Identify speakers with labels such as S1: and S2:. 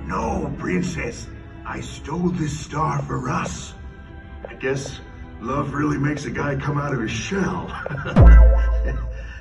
S1: No, princess. I stole this star for us. I guess love really makes a guy come out of his shell.